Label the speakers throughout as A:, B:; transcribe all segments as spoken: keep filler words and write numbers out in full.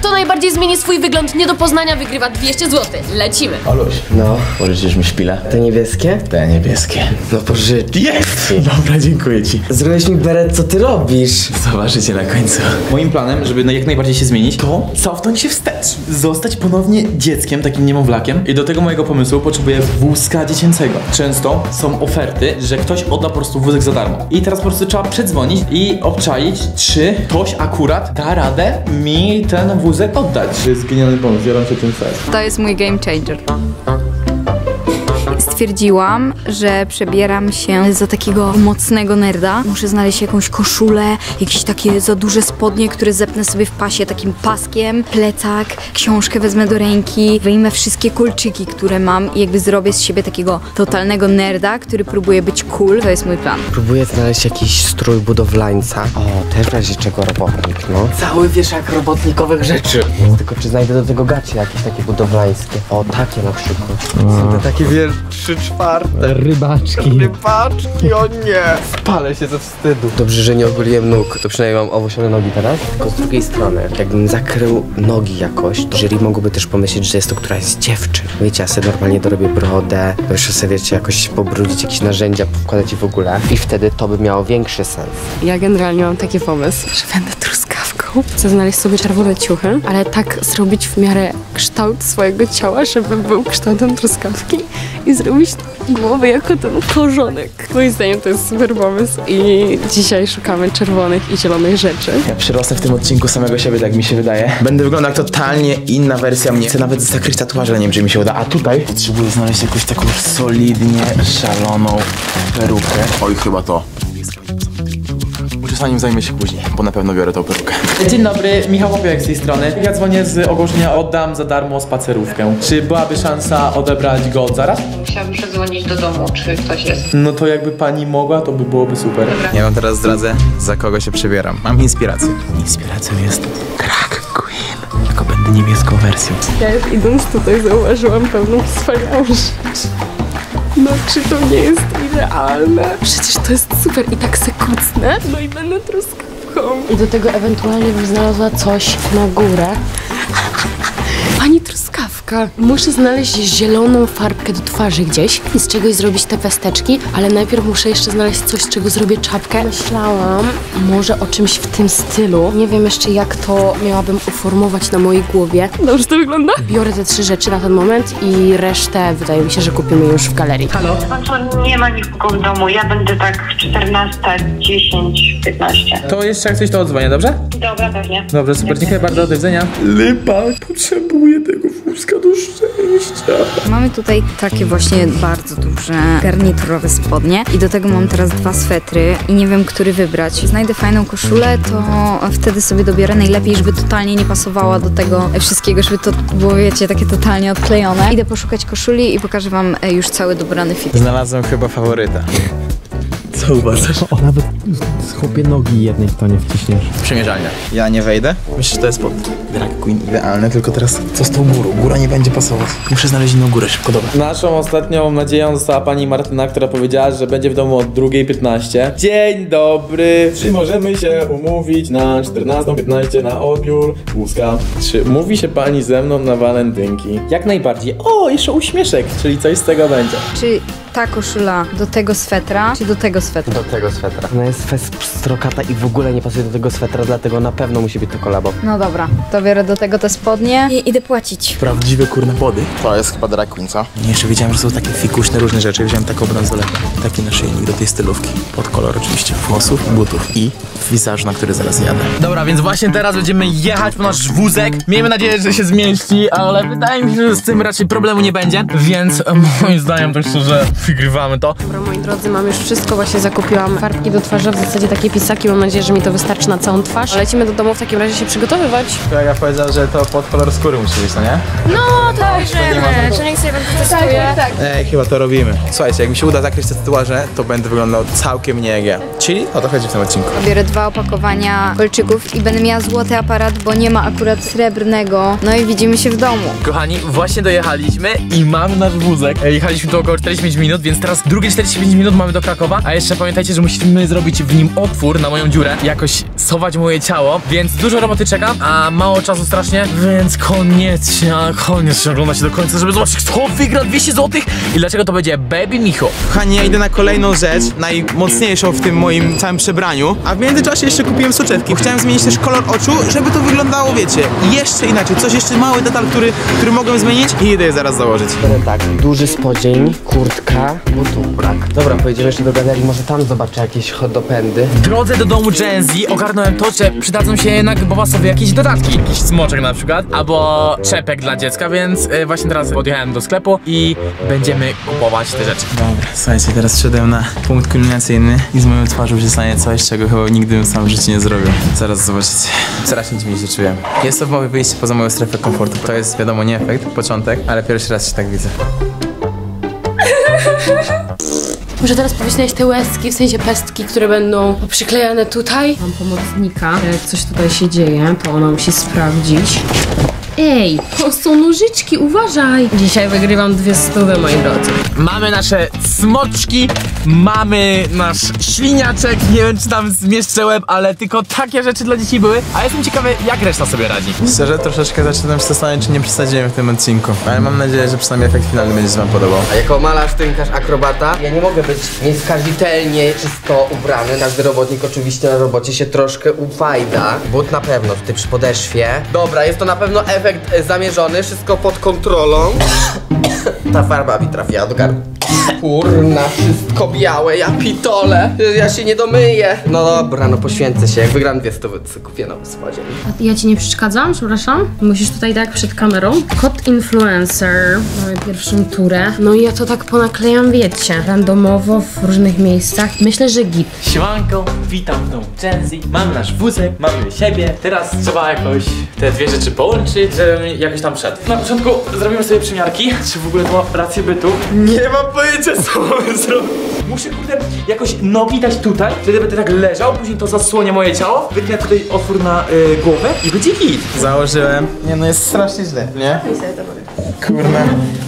A: kto najbardziej zmieni swój wygląd nie do poznania, wygrywa dwieście złotych. Lecimy.
B: Oluś,
C: No.
B: pożyczysz mi szpilę?
C: Te niebieskie?
B: Te niebieskie.
C: No pożycz.
B: Jest! Dobra, dziękuję ci.
C: Zrobiłeś mi beret, co ty robisz?
B: Zobaczycie na końcu. Moim planem, żeby jak najbardziej się zmienić, to cofnąć się wstecz. Zostać ponownie dzieckiem, takim niemowlakiem. I do tego mojego pomysłu potrzebuję wózka dziecięcego. Często są oferty, że ktoś odda po prostu wózek za darmo. I teraz po prostu trzeba przedzwonić i obczaić, czy ktoś akurat da radę mi ten wózek oddać. To jest genialny pomysł, biorę się tym fest.
D: To jest mój game changer. Stwierdziłam, że przebieram się za takiego mocnego nerda. Muszę znaleźć jakąś koszulę, jakieś takie za duże spodnie, które zepnę sobie w pasie takim paskiem, plecak, książkę wezmę do ręki, wyjmę wszystkie kolczyki, które mam i jakby zrobię z siebie takiego totalnego nerda, który próbuje być cool. To jest mój plan.
C: Próbuję znaleźć jakiś strój budowlańca. O, też w razie czego robotnik, no. Cały wieszak robotnikowych rzeczy. No. Tylko czy znajdę do tego gacie jakieś takie budowlańskie? O, takie na przykład. Są te takie wielkie trzy czwarte. Rybaczki. Rybaczki, o nie. Spalę się ze wstydu. Dobrze, że nie ogoliłem nóg. To przynajmniej mam owłosione nogi teraz. Tylko z drugiej strony, jakbym zakrył nogi jakoś, to jury mogłoby też pomyśleć, że jest to któraś z dziewczyn. Wiecie, ja sobie normalnie dorobię brodę, bo jeszcze sobie, wiecie, jakoś pobrudzić jakieś narzędzia, wkładać je w ogóle. I wtedy to by miało większy sens.
E: Ja generalnie mam taki pomysł, że będę truskawką. Chcę znaleźć sobie czerwone ciuchy, ale tak zrobić w miarę kształt swojego ciała, żeby był kształtem truskawki i zrobić głowę jako ten korzonek. Moim zdaniem to jest super pomysł i dzisiaj szukamy czerwonych i zielonych rzeczy.
B: Ja przyrosnę w tym odcinku samego siebie, tak mi się wydaje. Będę wyglądał jak totalnie inna wersja mnie. Chcę nawet zakryć tatuaże, ale nie wiem, czy mi się uda. A tutaj potrzebuję znaleźć jakąś taką solidnie szaloną perukę. Oj, chyba to. Uczesaniem zajmę się później, bo na pewno biorę tą perukę. Dzień dobry, Michał Popielek z tej strony. Ja dzwonię z ogłoszenia oddam za darmo spacerówkę. Czy byłaby szansa odebrać go od zaraz?
F: Musiałabym przedzwonić do domu, czy ktoś jest.
B: No to jakby pani mogła, to by byłoby super.
F: Dobra.
G: Ja wam teraz zdradzę, za kogo się przebieram. Mam inspirację.
B: Inspiracją jest drag queen, tylko będę niebieską wersją.
E: Ja już idąc tutaj zauważyłam pewną wspaniałą rzecz. No czy to nie jest idealne? Przecież to jest super i tak se kucnę, no i będę truskawką. I do tego ewentualnie bym znalazła coś na górę. Pani truskawka, muszę znaleźć zieloną farbkę do twarzy gdzieś i z czegoś zrobić te pesteczki, ale najpierw muszę jeszcze znaleźć coś, z czego zrobię czapkę. Myślałam może o czymś w tym stylu. Nie wiem jeszcze, jak to miałabym uformować na mojej głowie. Dobrze to wygląda? Biorę te trzy rzeczy na ten moment i resztę wydaje mi się, że kupimy już w galerii.
B: Halo?
F: No nie ma nikogo w domu, ja będę tak czternasta, dziesięć, piętnaście.
B: To jeszcze jak coś to odzwonię, dobrze?
F: Dobra, pewnie.
B: Dobrze, super, dziękuję bardzo, do widzenia. Lipa, potrzebuję tego wózka do szczęścia.
D: Mamy tutaj takie właśnie bardzo duże garniturowe spodnie i do tego mam teraz dwa swetry i nie wiem, który wybrać. Znajdę fajną koszulę, to wtedy sobie dobiorę najlepiej, żeby totalnie nie pasowała do tego wszystkiego, żeby to było, wiecie, takie totalnie odklejone. Idę poszukać koszuli i pokażę wam już cały dobrany fit.
G: Znalazłem chyba faworyta.
B: Co uważasz?
H: O, nawet z chłopie nogi jednej w to nie wciśniesz.
G: Przymierzalnia. Ja nie wejdę.
B: Myślę, że to jest pod drag queen idealne, tylko teraz co z tą górą? Góra nie będzie pasować. Muszę znaleźć inną górę szybko, dobra. Naszą ostatnią nadzieją została pani Martyna, która powiedziała, że będzie w domu od drugiej piętnaście. Dzień dobry! Czy możemy się umówić na czternastą piętnaście na odbiór wózka? Czy mówi się pani ze mną na walentynki? Jak najbardziej. O, jeszcze uśmieszek, czyli coś z tego będzie.
D: Czy ta koszula do tego swetra, czy do tego swetra?
C: Do tego swetra. Ona jest fest strokata i w ogóle nie pasuje do tego swetra, dlatego na pewno musi być to kolabo.
D: No dobra, to biorę do tego te spodnie i idę płacić.
B: Prawdziwe kurne pody.
G: To jest chyba drag queen, co?
B: Nie, jeszcze wiedziałem, że są takie fikuśne różne rzeczy. Wziąłem taką bransoletę, taki naszyjnik do tej stylówki. Pod kolor oczywiście włosów, butów i wizażu, na który zaraz jadę.
I: Dobra, więc właśnie teraz będziemy jechać po nasz wózek. Miejmy nadzieję, że się zmieści, ale wydaje mi się, że z tym raczej problemu nie będzie. Więc moim zdaniem to szczerze wygrywamy to.
E: Dobra, moi drodzy, mam już wszystko, właśnie zakupiłam farbki do twarzy, w zasadzie takie pisaki, mam nadzieję, że mi to wystarczy na całą twarz. Lecimy do domu w takim razie się przygotowywać.
G: Ja powiedział, że to pod kolor skóry musi być, no nie?
A: No to bierzemy, czy niech sobie będzie testuje.
E: Tak, tak.
G: Ej, chyba to robimy. Słuchajcie, jak mi się uda zakryć te tatuaże, to będę wyglądał całkiem nie jak ja. Czyli o to chodzi w tym odcinku.
D: Biorę dwa opakowania kolczyków i będę miała złoty aparat, bo nie ma akurat srebrnego. No i widzimy się w domu.
I: Kochani, właśnie dojechaliśmy i mamy nasz wózek. Jechaliśmy tu około czterdzieści pięć minut. minut, więc teraz drugie czterdzieści pięć minut mamy do Krakowa, a jeszcze pamiętajcie, że musimy zrobić w nim otwór na moją dziurę, jakoś schować moje ciało, więc dużo roboty czeka, a mało czasu strasznie, więc koniecznie, koniecznie oglądajcie do końca, żeby zobaczyć, kto wygra dwieście złotych i dlaczego to będzie Baby Micho.
G: Kochani, ja idę na kolejną rzecz, najmocniejszą w tym moim całym przebraniu, a w międzyczasie jeszcze kupiłem soczewki. Chciałem zmienić też kolor oczu, żeby to wyglądało, wiecie, jeszcze inaczej, coś jeszcze mały detal, który, który mogłem zmienić i idę je zaraz założyć.
C: Ale tak, duży spodzień, kurtka, bo tu brak. Dobra, pojedziemy jeszcze do galerii, może tam zobaczę jakieś dopędy.
I: W drodze do domu Gen Z ogarnąłem to, że przydadzą się jednak Bobasowi jakieś dodatki, jakiś smoczek na przykład, albo czepek dla dziecka, więc y, właśnie teraz podjechałem do sklepu i będziemy kupować te rzeczy.
G: Dobra, słuchajcie, teraz szedłem na punkt kulminacyjny i z moją twarzą się stanie coś, czego chyba nigdy bym sam w życiu nie zrobił. Zaraz zobaczycie. Strasznie dziwnie się czuję. Jest to moje wyjście poza moją strefę komfortu. To jest wiadomo nie efekt, początek, ale pierwszy raz się tak widzę.
E: Muszę teraz powycinać te łezki, w sensie pestki, które będą przyklejane tutaj. Mam pomocnika, jak coś tutaj się dzieje, to ona musi sprawdzić. Ej, to są nożyczki, uważaj! Dzisiaj wygrywam dwie stówy, moi drodzy.
I: Mamy nasze smoczki, mamy nasz śliniaczek, nie wiem czy tam zmieszczę łeb, ale tylko takie rzeczy dla dzieci były, a jestem ciekawy jak reszta sobie radzi.
G: Szczerze, troszeczkę zaczynam się zastanawiać, czy nie przesadziłem w tym odcinku, ale mam nadzieję, że przynajmniej efekt finalny będzie się wam podobał.
C: A jako malarz, tynkarz, akrobata, ja nie mogę być nieskazitelnie czysto ubrany. Każdy robotnik oczywiście na robocie się troszkę ufajda. But na pewno tutaj przy podeszwie. Dobra, jest to na pewno efekt zamierzony, wszystko pod kontrolą. Ta farba mi trafiła do gardła. Kurna, wszystko białe, ja pitole. Ja się nie domyję. No dobra, no poświęcę się. Jak wygram dwie stówy, to kupię nowy spodzień.
E: Ja ci nie przeszkadzam, przepraszam? Musisz tutaj tak przed kamerą. Kod influencer. Mamy pierwszą turę. No i ja to tak ponaklejam, wiecie, randomowo w różnych miejscach. Myślę, że git.
I: Siemanko, witam w domu Gen Z. Mamy nasz wózek, mamy siebie. Teraz trzeba jakoś te dwie rzeczy połączyć, żebym jakoś tam wszedł. Na początku zrobimy sobie przymiarki, czy w ogóle to ma rację bytu. Nie mam pojęcia, co mamy zrobić. Muszę kurde jakoś nogi dać tutaj, wtedy będę tak leżał, później to zasłonię moje ciało, wytnę tutaj otwór na y, głowę i będzie git.
G: Założyłem. Nie no, jest strasznie źle, nie? Kurna.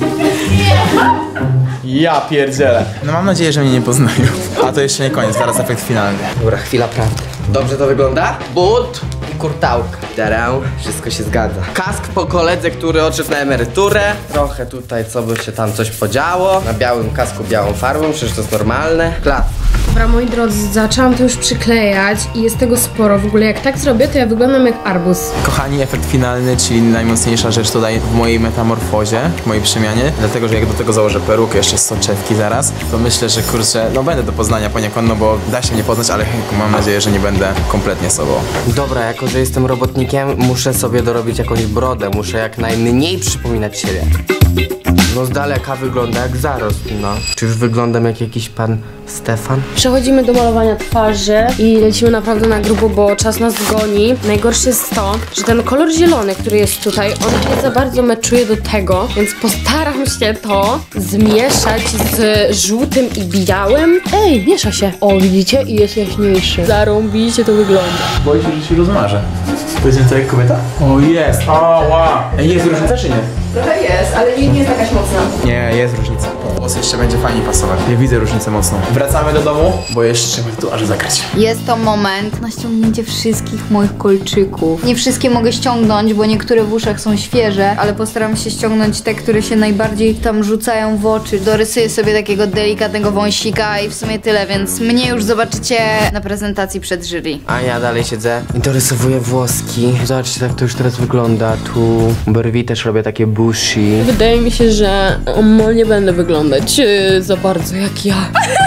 G: Ja pierdzielę. No mam nadzieję, że mnie nie poznają. A to jeszcze nie koniec, zaraz efekt finalny.
C: Dobra, chwila prawdy. Dobrze to wygląda? But i kurtałka. Darę, wszystko się zgadza. Kask po koledze, który odszedł na emeryturę. Trochę tutaj, co by się tam coś podziało. Na białym kasku białą farbą, przecież to jest normalne. Klat.
E: Dobra, moi drodzy, zaczęłam to już przyklejać i jest tego sporo. W ogóle jak tak zrobię, to ja wyglądam jak arbuz.
G: Kochani, efekt finalny, czyli najmocniejsza rzecz tutaj w mojej metamorfozie, w mojej przemianie. Dlatego, że jak do tego założę perukę, jeszcze soczewki zaraz, to myślę, że kurczę, no będę do poznania poniekąd, no bo da się mnie poznać, ale mam nadzieję, że nie będę kompletnie sobą.
C: Dobra, jako że jestem robotnikiem, muszę sobie dorobić jakąś brodę. Muszę jak najmniej przypominać siebie. No z daleka wygląda jak zarost, no. Czy już wyglądam jak jakiś pan Stefan?
E: Przechodzimy do malowania twarzy i lecimy naprawdę na grubo, bo czas nas goni. Najgorsze jest to, że ten kolor zielony, który jest tutaj, on nie za bardzo meczuje do tego, więc postaram się to zmieszać z żółtym i białym. Ej, miesza się. O, widzicie? I jest jaśniejszy. Zarąbiście to wygląda.
G: Boję się, że się rozmarzę. Powiedzmy to jak kobieta? O, jest! O, wow! Jest różnica czy nie?
E: Trochę jest, ale nie jest jakaś mocna.
G: Nie, jest różnica. Włos jeszcze będzie fajnie pasować. Ja widzę różnicę mocną. Wracamy do domu, bo jeszcze trzeba tatuaże zakryć.
D: Jest to moment na ściągnięcie wszystkich moich kolczyków. Nie wszystkie mogę ściągnąć, bo niektóre w uszach są świeże, ale postaram się ściągnąć te, które się najbardziej tam rzucają w oczy. Dorysuję sobie takiego delikatnego wąsika i w sumie tyle, więc mnie już zobaczycie na prezentacji przed jury.
C: A ja dalej siedzę i dorysowuję włoski. Zobaczcie, tak to już teraz wygląda. Tu brwi też robię takie bushi.
E: Wydaje mi się, że um, nie będę wyglądać yy, za bardzo jak ja.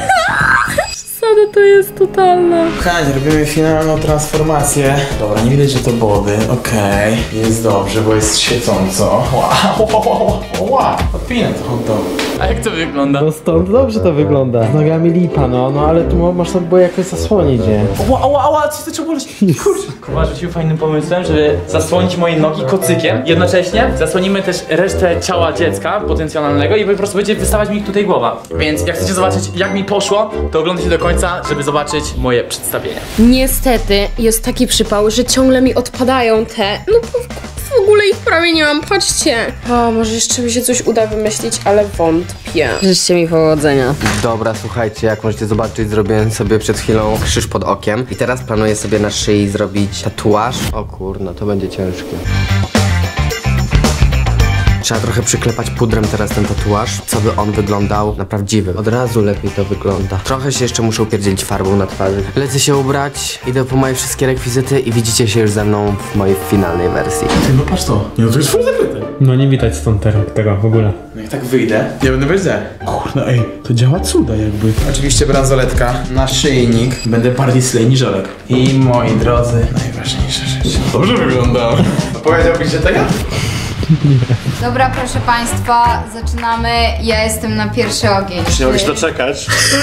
E: Przesada to jest totalna.
G: Kochani, robimy finalną transformację. Dobra, nie widać, że to body. Okej, okay. Jest dobrze, bo jest świecąco. Wow, wow, wow, wow. Odpinę to hot dog.
I: A jak to wygląda?
H: No stąd dobrze to wygląda. Z nogami lipa, no, no ale tu mo można by było jakoś zasłonić, nie?
I: Ła, ła, ła, co to trzeba boleć? Kurczę. Kuba rzucił fajnym pomysłem, żeby zasłonić moje nogi kocykiem. Jednocześnie zasłonimy też resztę ciała dziecka potencjalnego i po prostu będzie wystawać mi tutaj głowa. Więc jak chcecie zobaczyć, jak mi poszło, to oglądajcie do końca, żeby zobaczyć moje przedstawienie.
E: Niestety jest taki przypał, że ciągle mi odpadają te, no w ogóle ich prawie kamieniłam, patrzcie. O, może jeszcze mi się coś uda wymyślić, ale wątpię.
C: Życzcie mi powodzenia. Dobra, słuchajcie, jak możecie zobaczyć, zrobiłem sobie przed chwilą krzyż pod okiem. I teraz planuję sobie na szyi zrobić tatuaż. O kurno, to będzie ciężkie. Trzeba trochę przyklepać pudrem teraz ten tatuaż, co by on wyglądał na prawdziwy. Od razu lepiej to wygląda. Trochę się jeszcze muszę upierdzielić farbą na twarzy. Lecę się ubrać, idę po moje wszystkie rekwizyty i widzicie się już ze mną w mojej finalnej wersji.
B: Ty, no patrz to. Nie, to jest full zakryte.
H: No nie widać stąd tego w ogóle.
B: No jak tak wyjdę, nie będę wiedział. Kurde, ej, to działa cuda jakby. Oczywiście bransoletka, naszyjnik. Będę bardziej slay niż Olek. I moi drodzy, najważniejsza rzecz. Dobrze wygląda. Powiedziałbyś, że tego?
D: Dobra, proszę państwa, zaczynamy. Ja jestem na pierwszy ogień.
B: Nie mogę się doczekać.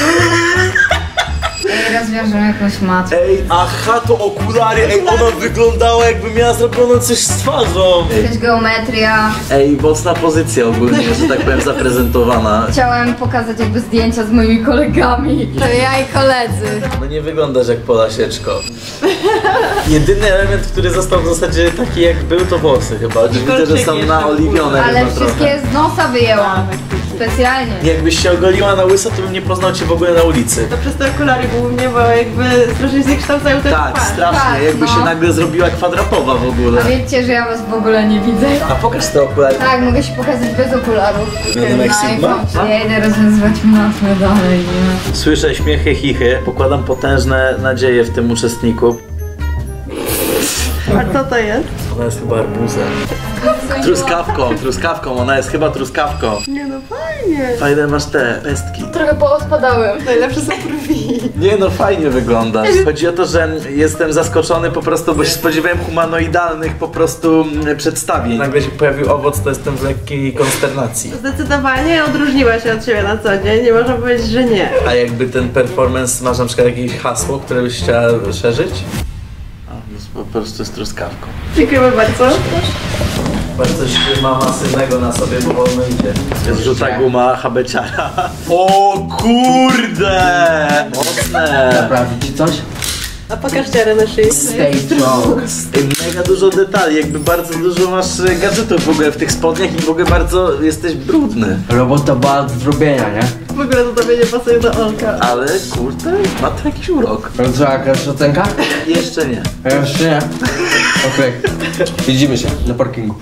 D: Ej, rozwiążę jakąś matkę.
B: Ej, aha, to okulary, ej, ona wyglądała jakby miała zrobione coś z twarzą.
D: Jakaś geometria.
B: Ej, mocna pozycja ogólnie, że tak powiem, zaprezentowana.
D: Chciałem pokazać jakby zdjęcia z moimi kolegami. To ja i koledzy.
B: No nie wyglądasz jak Polasieczko. Jedyny element, który został w zasadzie taki jak był, to włosy chyba. Widzę, że są naoliwione.
D: Ale wszystkie z nosa wyjęłam. Specjalnie.
B: Jakbyś się ogoliła na łyso, to bym nie poznał cię w ogóle na ulicy.
J: To przez te okulary głównie, bo jakby strasznie zniekształcają ten
B: Tak,
J: twarz.
B: strasznie,
D: Tak,
B: jakby
D: no.
B: się nagle zrobiła kwadratowa w ogóle.
D: A wiecie, że ja was w ogóle nie widzę?
B: A pokaż te okulary.
D: Tak, mogę się pokazać bez okularów.
B: Będę jak Sigma?
D: Ja idę rozwiązywać matmę dalej, nie?
B: Słyszę śmiechy, chichy. Pokładam potężne nadzieje w tym uczestniku.
J: A co to jest?
B: Ona jest chyba arbuzem. Truskawką, truskawką, ona jest chyba truskawką.
J: Nie no, fajnie.
B: Fajne masz te pestki.
E: Trochę poodpadałem.
J: Najlepsze są brwi.
B: Nie no, fajnie wyglądasz. Chodzi o to, że jestem zaskoczony po prostu, bo się spodziewałem humanoidalnych po prostu przedstawień. Nagle się pojawił owoc, to jestem w lekkiej konsternacji.
J: Zdecydowanie odróżniła się od siebie na co dzień, nie można powiedzieć, że nie.
B: A jakby ten performance, masz na przykład jakieś hasło, które byś chciała szerzyć? A, jest po prostu z truskawką.
J: Dziękujemy bardzo.
B: Bardzo coś ma masywnego na sobie, bo wolno idzie. Jest żółta guma, habeciara. O kurde! Mocne!
C: Naprawić ci coś?
J: A pokaż dziarę na szyi.
C: Stay jokes.
B: Ej, mega dużo detali, jakby bardzo dużo masz gadżetów w ogóle w tych spodniach i w ogóle bardzo jesteś brudny.
C: Robota była do zrobienia, nie?
J: W ogóle to tobie nie pasuje do Olka.
B: Ale kurde, ma to jakiś urok.
C: Co, jakaś ocenka?
B: Jeszcze nie.
C: Jeszcze nie. Okej. Widzimy się na parkingu.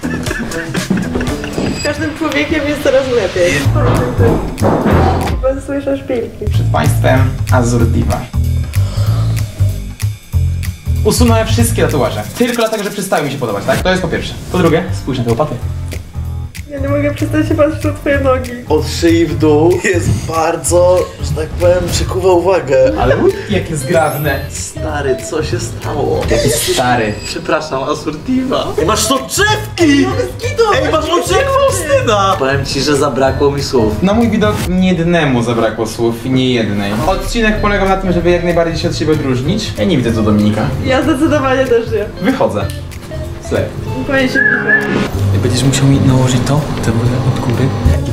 J: Z każdym człowiekiem jest coraz lepiej. Chyba słyszę szpilki.
I: Przed państwem Azur Diva. Usunąłem wszystkie tatuaże. Tylko dlatego, że przestały mi się podobać, tak? To jest po pierwsze. Po drugie, spójrz na te łopaty.
J: Ja nie mogę przestać się patrzeć na twoje nogi.
B: Od szyi w dół jest bardzo, że tak powiem, przykuwa uwagę.
I: Ale jakie zgrabne.
B: Stary, co się stało?
I: Jaki stary.
B: Przepraszam, Azur Diva. Ej, masz soczewki! Ej, masz oczy jak Faustyna! Powiem ci, że zabrakło mi słów.
I: Na mój widok nie jednemu zabrakło słów, nie jednej. Odcinek polegał na tym, żeby jak najbardziej się od siebie odróżnić. Ja nie widzę tu Dominika.
J: Ja zdecydowanie też nie.
I: Wychodzę. Slep.
J: Boję się piwa.
I: Będziesz musiał mi nałożyć to, te wodę od góry.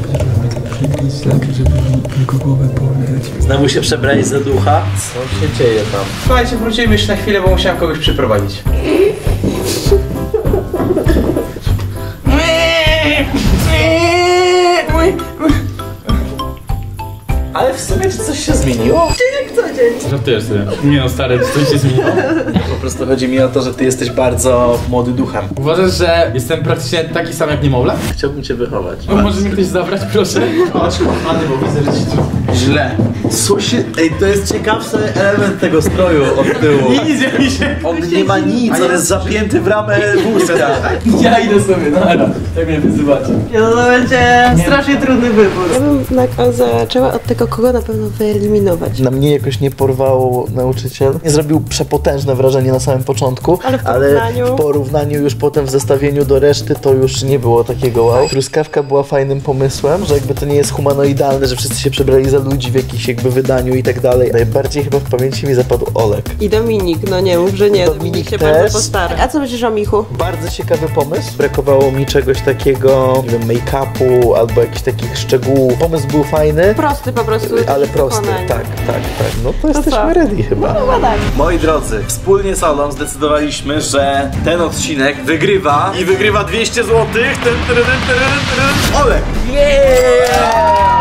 I: Żeby tylko głowę położyć.
B: Znowu się przebrałeś za ducha? Co się dzieje tam?
I: Słuchajcie, wrócimy jeszcze na chwilę, bo musiałem kogoś przyprowadzić.
B: Ale w sumie czy coś się zmieniło?
J: Jak co dzień.
I: Żartujesz sobie. Nie no stary, coś się zmieniło?
B: Po prostu chodzi mi o to, że ty jesteś bardzo młody duchem.
I: Uważasz, że jestem praktycznie taki sam jak niemowlę?
B: Chciałbym cię wychować.
I: No, może mi ktoś zabrać, proszę? Chodź, kochany, bo widzę, że ci tu źle.
B: Co się... Ej, to jest ciekawszy element tego stroju od tyłu.
I: Nic mi się...
B: On nie ma nic, on jest zapięty w ramę wózka.
I: Ja idę sobie, no ale tak mnie wyzywacie.
J: No to będzie strasznie trudny wybór. Ja bym jednak zaczęła od tego, kogo na pewno wyeliminować.
B: Na mnie jakoś nie porwał nauczyciel. Nie zrobił przepotężne wrażenie na samym początku,
J: Ale w
B: ale
J: porównaniu...
B: w porównaniu już potem w zestawieniu do reszty to już nie było takiego wow. Truskawka była fajnym pomysłem, że jakby to nie jest humanoidalne, że wszyscy się przebrali za ludzi, ludzi w jakichś jakby wydaniu i tak dalej. Najbardziej chyba w pamięci mi zapadł Olek.
J: I Dominik, no nie mów, że nie,
B: Dominik
J: Dominik się
B: też.
J: bardzo postara. A co myślisz o Michu?
B: Bardzo ciekawy pomysł. Brakowało mi czegoś takiego, nie wiem, make-upu albo jakichś takich szczegółów. Pomysł był fajny,
J: Prosty po prostu.
B: ale prosty,
J: wykonanie.
B: tak, tak, tak. No to,
J: To
B: jesteśmy
J: co?
B: ready chyba.
J: No chyba tak.
K: Moi drodzy, wspólnie z Olą zdecydowaliśmy, że ten odcinek wygrywa i wygrywa dwieście złotych. Ten, ten, ten, ten, ten, Olek!
B: Yeah!